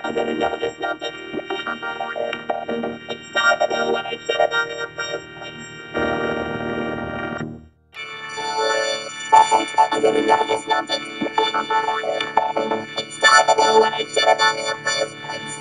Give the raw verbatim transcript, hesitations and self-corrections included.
I didn't know this nothing. It's time to do what I should have done in the first place. I didn't know this nothing. It's time to do what I should have done in the first place.